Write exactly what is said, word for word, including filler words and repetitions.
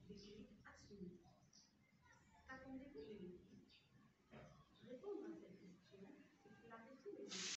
déclic assumé. Qu'attendez-vous de l'équipe? Répondre à cette question, c'est la question des